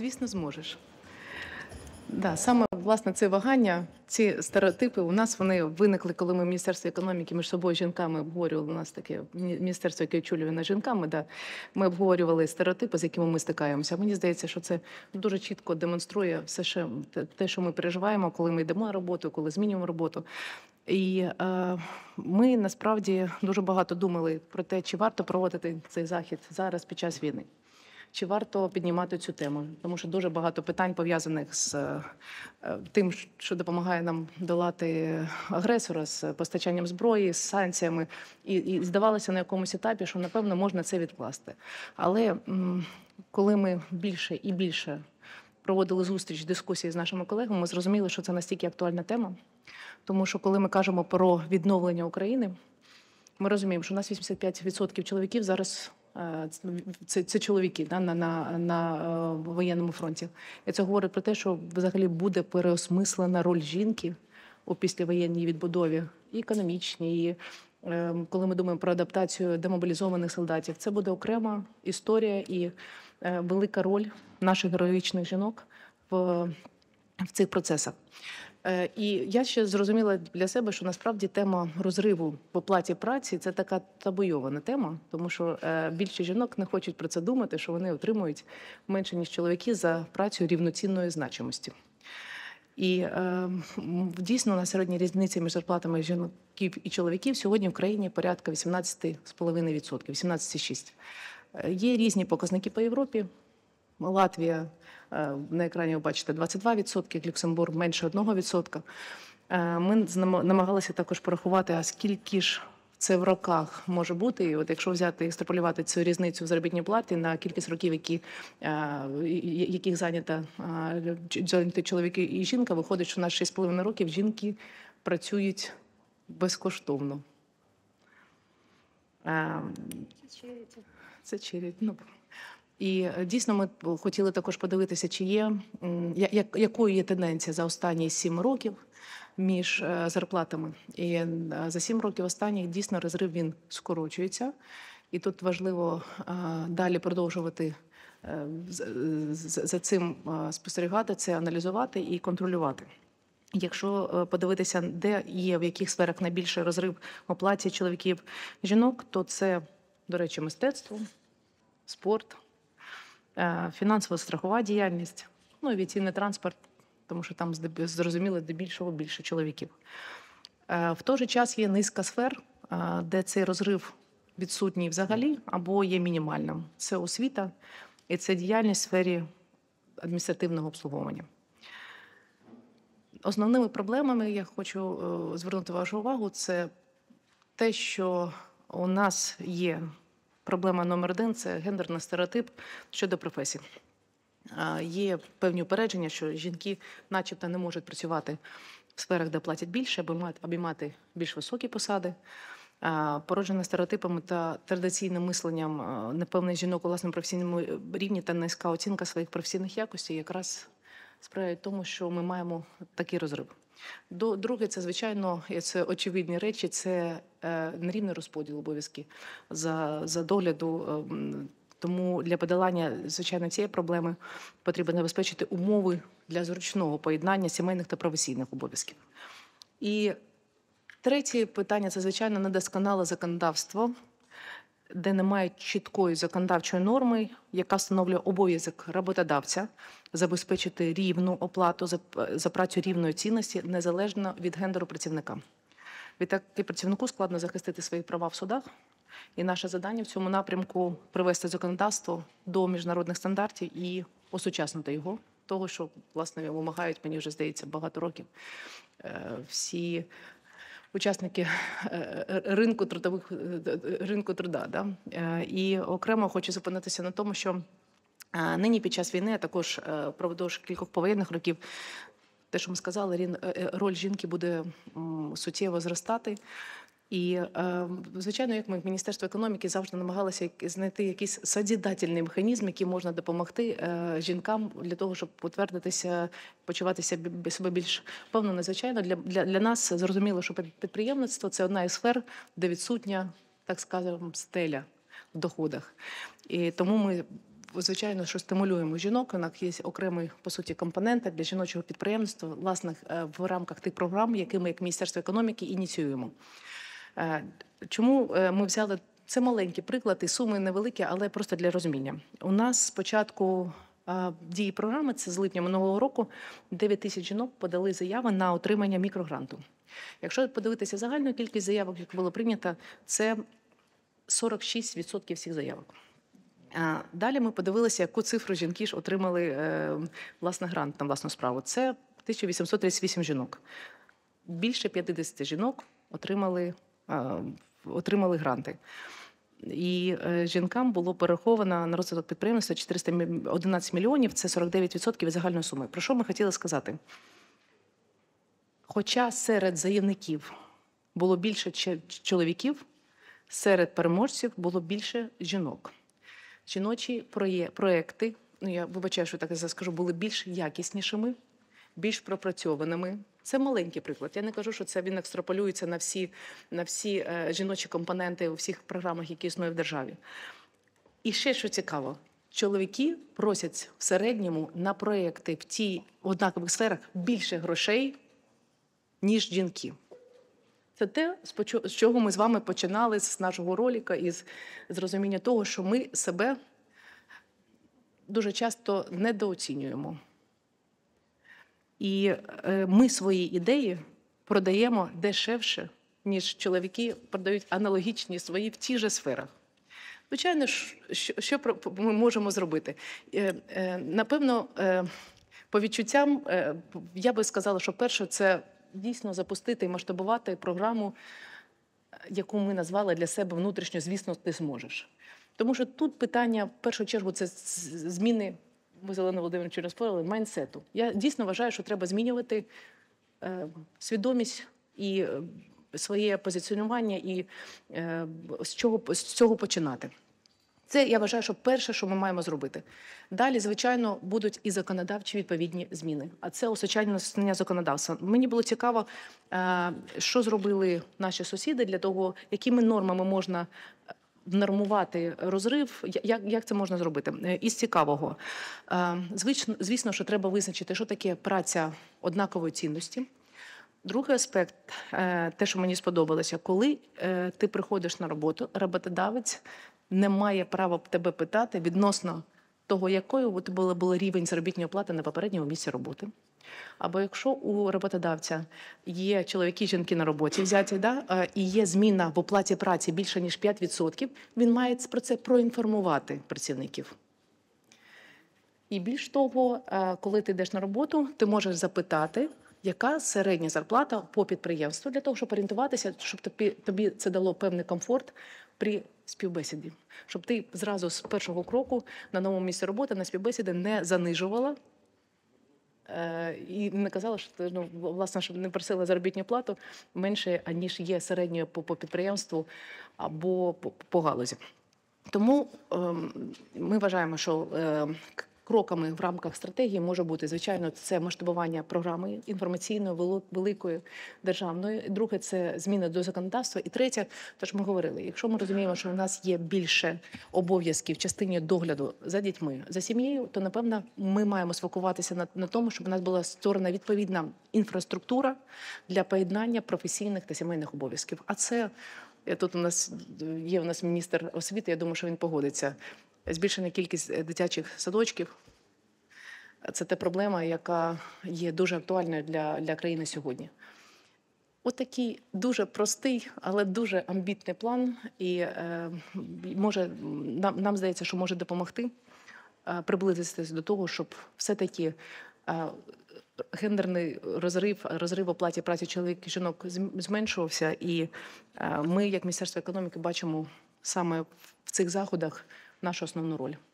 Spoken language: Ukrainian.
Звісно, зможеш. Да, саме, власне, це вагання, ці стереотипи у нас вони виникли, коли ми в Міністерстві економіки між собою жінками обговорювали, у нас таке міністерство, яке очолюване жінками, да, ми обговорювали стереотипи, з якими ми стикаємося. Мені здається, що це дуже чітко демонструє все, що, те, що ми переживаємо, коли ми йдемо на роботу, коли змінюємо роботу. І ми насправді дуже багато думали про те, чи варто проводити цей захід зараз під час війни. Чи варто піднімати цю тему? Тому що дуже багато питань пов'язаних з тим, що допомагає нам долати агресора, з постачанням зброї, з санкціями. І здавалося на якомусь етапі, що, напевно, можна це відкласти. Але коли ми більше і більше проводили зустріч, дискусії з нашими колегами, ми зрозуміли, що це настільки актуальна тема. Тому що коли ми кажемо про відновлення України, ми розуміємо, що у нас 85% чоловіків зараз це чоловіки да, на воєнному фронті. І це говорить про те, що взагалі буде переосмислена роль жінки у післявоєнній відбудові, і економічній, і коли ми думаємо про адаптацію демобілізованих солдатів. Це буде окрема історія і велика роль наших героїчних жінок в цих процесах. І я ще зрозуміла для себе, що насправді тема розриву в оплаті праці – це така табуйована тема, тому що більше жінок не хочуть про це думати, що вони отримують менше, ніж чоловіки за працю рівноцінної значимості. І дійсно на середній різниці між зарплатами жінок і чоловіків сьогодні в країні порядка 18,5%, 18,6%. Є різні показники по Європі. Латвія, на екрані ви бачите, 22%, Люксембург менше 1%. Ми намагалися також порахувати, а скільки ж це в роках може бути. І от якщо взяти і екстраполювати цю різницю в заробітній платі на кількість років, яких зайняті чоловіки і жінка, виходить, що на 6,5 років жінки працюють безкоштовно. Це чирять. І дійсно ми хотіли також подивитися, чи є, якою є тенденція за останні 7 років між зарплатами. І за 7 років останніх дійсно розрив він скорочується. І тут важливо далі продовжувати за цим спостерігати, це аналізувати і контролювати. Якщо подивитися, де є, в яких сферах найбільший розрив в оплаті чоловіків і жінок, то це, до речі, мистецтво, спорт, фінансово страхова діяльність, авіаційний транспорт, тому що там, зрозуміло, здебільшого більше чоловіків. В той же час є низка сфер, де цей розрив відсутній взагалі або є мінімальним. Це освіта і це діяльність в сфері адміністративного обслуговування. Основними проблемами, я хочу звернути вашу увагу, це те, що у нас є проблема номер 1 – це гендерний стереотип щодо професій. Є певні упередження, що жінки начебто не можуть працювати в сферах, де платять більше, або мати більш високі посади. Породжена стереотипами та традиційним мисленням непевних жінок у власному професійному рівні та низька оцінка своїх професійних якостей якраз сприяють тому, що ми маємо такий розрив. Друге, це, звичайно, це очевидні речі, це нерівний розподіл обов'язків за догляду. Тому для подолання, звичайно, цієї проблеми потрібно забезпечити умови для зручного поєднання сімейних та професійних обов'язків. І третє питання – це, звичайно, недосконале законодавство, де немає чіткої законодавчої норми, яка встановлює обов'язок роботодавця забезпечити рівну оплату за працю рівної цінності, незалежно від гендеру працівника. Відтак і працівнику складно захистити свої права в судах, і наше завдання в цьому напрямку – привести законодавство до міжнародних стандартів і осучаснити його, того, що, власне, вимагають, мені вже здається, багато років всі учасники ринку труда. Да? І окремо хочу зупинитися на тому, що нині під час війни, а також впродовж кількох повоєнних років, те, що ми сказали, роль жінки буде суттєво зростати. І, звичайно, як ми в Міністерстві економіки завжди намагалися знайти якийсь созидательний механізм, який можна допомогти жінкам для того, щоб утвердитися, почуватися себе більш впевнено. Звичайно, для нас зрозуміло, що підприємництво – це одна із сфер, де відсутня, так скажемо, стеля в доходах. І тому ми звичайно, що стимулюємо жінок. У нас є окремий, по суті, компонент для жіночого підприємства, власне, в рамках тих програм, які ми, як Міністерство економіки, ініціюємо. Чому ми взяли, це маленький приклад, і суми невеликі, але просто для розуміння. У нас спочатку дії програми, це з липня минулого року, 9 тисяч жінок подали заяви на отримання мікрогранту. Якщо подивитися загальну кількість заявок, яка була прийнята, це 46% всіх заявок. Далі ми подивилися, яку цифру жінки ж отримали власне грант на власну справу. Це 1838 жінок. Більше 50 жінок отримали гранти. І жінкам було перераховано на розвиток підприємництва 411 мільйонів, це 49% від загальної суми. Про що ми хотіли сказати? Хоча серед заявників було більше чоловіків, серед переможців було більше жінок. Жіночі проекти, я вибачаю, що так скажу, були більш якіснішими, більш пропрацьованими. Це маленький приклад. Я не кажу, що це він екстраполюється на всі жіночі компоненти у всіх програмах, які існують в державі. І ще, що цікаво, чоловіки просять в середньому на проекти в тій однакових сферах більше грошей, ніж жінки. Це те, з чого ми з вами починали, з нашого ролика, із розуміння того, що ми себе дуже часто недооцінюємо. І ми свої ідеї продаємо дешевше, ніж чоловіки продають аналогічні свої в тих же сферах. Звичайно, що ми можемо зробити? Напевно, по відчуттям, я би сказала, що перше – це дійсно запустити і масштабувати програму, яку ми назвали для себе внутрішньо «Звісно, ти зможеш». Тому що тут питання, в першу чергу, це зміни, ми з Оленою Володимирівною розповіли, майндсету. Я дійсно вважаю, що треба змінювати свідомість і своє позиціонування, і з цього починати. Це, я вважаю, що перше, що ми маємо зробити. Далі, звичайно, будуть і законодавчі відповідні зміни. А це осучаснення законодавства. Мені було цікаво, що зробили наші сусіди для того, якими нормами можна нормувати розрив, як це можна зробити. Із цікавого. Звісно, що треба визначити, що таке праця однакової цінності. Другий аспект, те, що мені сподобалося, коли ти приходиш на роботу, роботодавець не має права тебе питати відносно того, якою у тебе був рівень заробітної плати на попередньому місці роботи. Або якщо у роботодавця є чоловіки і жінки на роботі взяті, і є зміна в оплаті праці більше, ніж 5%, він має про це проінформувати працівників. І більш того, коли ти йдеш на роботу, ти можеш запитати, яка середня зарплата по підприємству, для того, щоб орієнтуватися, щоб тобі це дало певний комфорт при співбесіді. Щоб ти зразу з першого кроку на новому місці роботи на співбесіді не занижувала і не казала, що ти, власне, щоб не просила заробітну плату менше, аніж є середньою по підприємству або по галузі. Тому ми вважаємо, що кроками в рамках стратегії може бути, звичайно, це масштабування програми інформаційної, великої, державної. Друге – це зміни до законодавства. І третє, те, що ми говорили, якщо ми розуміємо, що у нас є більше обов'язків в частині догляду за дітьми, за сім'єю, то, напевно, ми маємо сфокусуватися на тому, щоб у нас була створена відповідна інфраструктура для поєднання професійних та сімейних обов'язків. А це, тут у нас є міністр освіти, я думаю, що він погодиться. Збільшена кількість дитячих садочків – це та проблема, яка є дуже актуальною для країни сьогодні. От такий дуже простий, але дуже амбітний план, і нам здається, що може допомогти приблизитися до того, щоб все-таки гендерний розрив в оплаті праці чоловіків і жінок зменшувався, і ми, як Міністерство економіки, бачимо саме в цих заходах нашу основну роль.